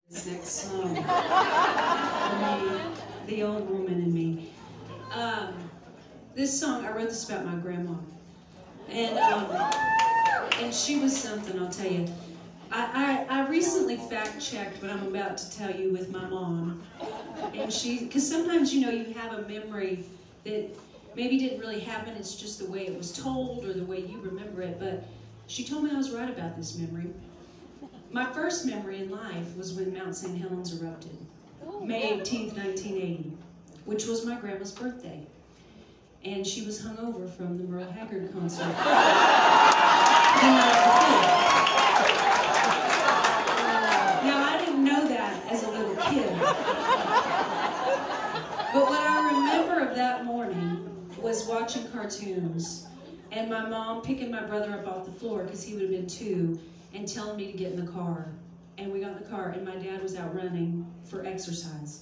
This next song for me, the old woman in me. This song, I wrote this about my grandma, and she was something, I'll tell you. I recently fact-checked what I'm about to tell you with my mom, and because sometimes, you know, you have a memory that maybe didn't really happen, it's just the way it was told or the way you remember it, but she told me I was right about this memory. My first memory in life was when Mount St. Helens erupted, May 18th, 1980, which was my grandma's birthday. And she was hungover from the Merle Haggard concert. Now, I didn't know that as a little kid. But what I remember of that morning was watching cartoons and my mom picking my brother up off the floor, because he would have been 2, and telling me to get in the car. And we got in the car, and my dad was out running for exercise.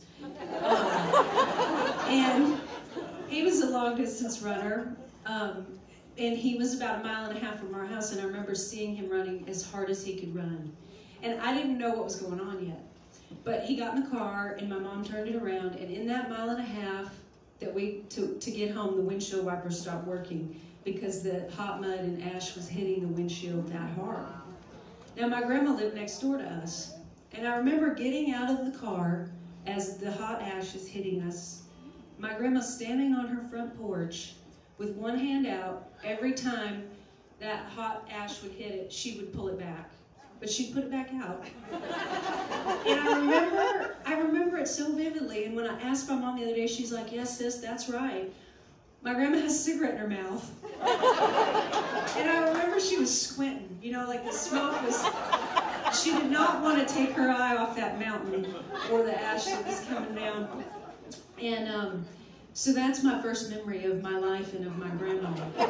And he was a long-distance runner, and he was about 1.5 miles from our house, and I remember seeing him running as hard as he could run. And I didn't know what was going on yet. But he got in the car, and my mom turned it around, and in that 1.5 miles that we took to get home, the windshield wipers stopped working because the hot mud and ash was hitting the windshield that hard. Now, my grandma lived next door to us, and I remember getting out of the car as the hot ash is hitting us. My grandma standing on her front porch with one hand out. Every time that hot ash would hit it, she would pull it back, but she'd put it back out. And I remember it so vividly, and when I asked my mom the other day, she's like, "Yes, sis, that's right. My grandma has a cigarette in her mouth." And I remember she was squinting, you know, like the smoke was, she did not want to take her eye off that mountain or the ash that was coming down. And so that's my first memory of my life and of my grandma.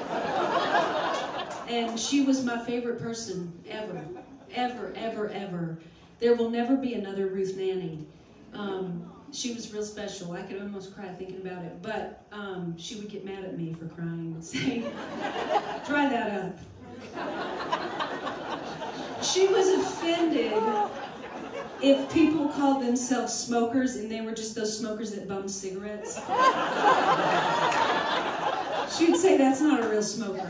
And she was my favorite person ever, ever, ever, ever. There will never be another Ruth Nanny. She was real special. I could almost cry thinking about it, but she would get mad at me for crying and say, "Dry that up." She was offended if people called themselves smokers and they were just those smokers that bummed cigarettes. She would say, "That's not a real smoker."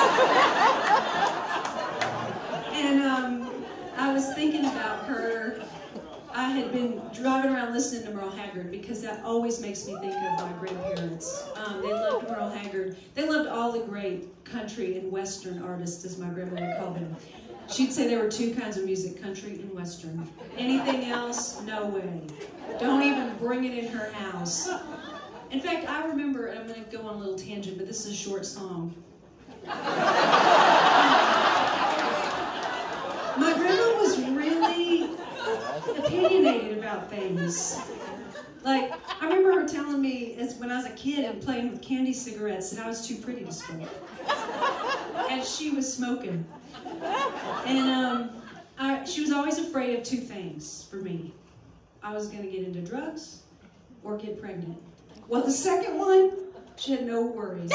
And I was thinking about her. I had been driving around listening to Merle Haggard because that always makes me think of my grandparents. They loved Merle Haggard. They loved all the great country and western artists, as my grandma would call them. She'd say there were 2 kinds of music, country and western. Anything else, no way. Don't even bring it in her house. In fact, I remember, and I'm going to go on a little tangent, but this is a short song. My grandma was really opinionated about things. Like, I remember her telling me when I was a kid and playing with candy cigarettes that I was too pretty to smoke. And she was smoking. And she was always afraid of 2 things for me. I was going to get into drugs or get pregnant. Well, the second one, she had no worries.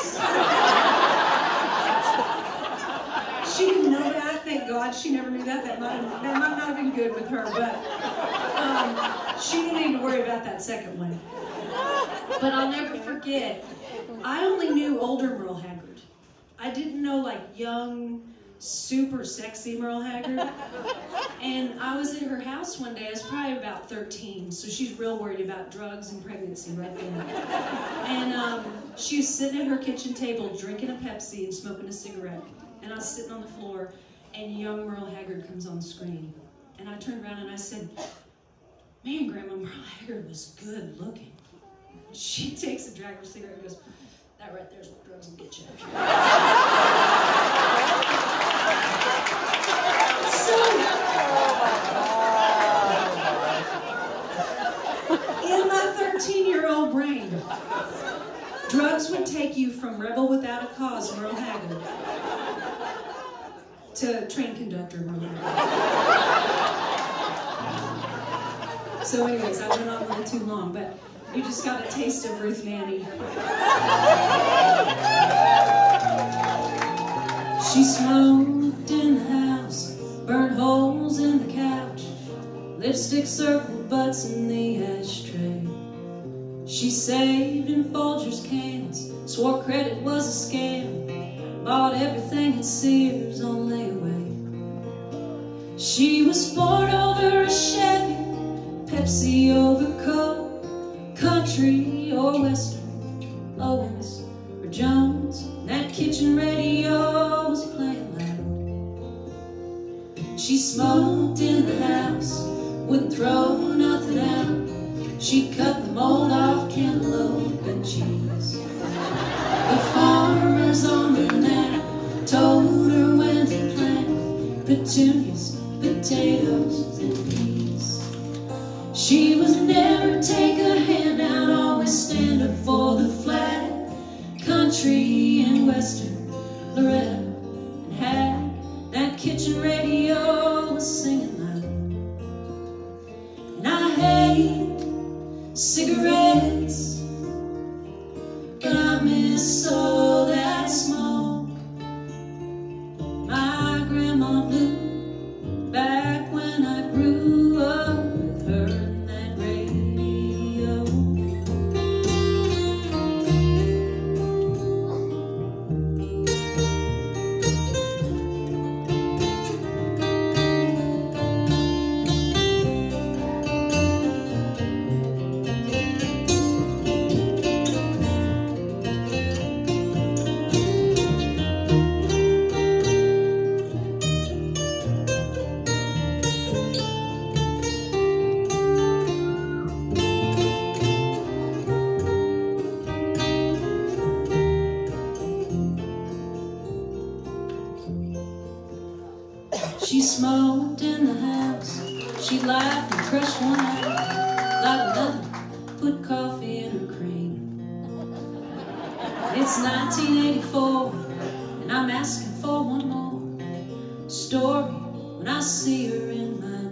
She didn't know that, thank God. She never knew that. That might not have been good with her, but she didn't need to worry about that second one. But I'll never forget, I only knew older Merle Haggard. I didn't know like young, super sexy Merle Haggard. And I was at her house one day. I was probably about 13, so she's real worried about drugs and pregnancy right then. And she was sitting at her kitchen table drinking a Pepsi and smoking a cigarette. And I was sitting on the floor, and young Merle Haggard comes on the screen. And I turned around and I said, "Man, Grandma, Merle Haggard was good looking." She takes a drag of her cigarette and goes, "That right there's what drugs will get you." So, in my 13-year-old brain, drugs would take you from rebel without a cause, Merle Haggard, to train conductor, Merle Haggard. So anyways, I went on a little too long, but you just got a taste of Ruth Nanny. She smoked in the house, burnt holes in the couch, lipstick circle butts in the ashtray. She saved in Folgers cans, swore credit was a scam, bought everything at Sears on layaway. She was Ford over a Chevy, Pepsi over Coke, country or western, Owens or Jones. That kitchen radio was playing loud. She smoked in the house, wouldn't throw nothing out. She cut the mold off cantaloupe and cheese. The farmers on the net told her when to plant petunias, potatoes, and peas. She was never take a handout, always stand up for the flag. Country and western, Loretta and Hag. That kitchen radio was singing loud. And I hate cigarettes, but I miss all that smoke. My grandma blew back when I grew up with her and that radio. She smoked in the house, she laughed and crushed one out, like another put coffee in her cream. It's 1984, and I'm asking for one more story when I see her in my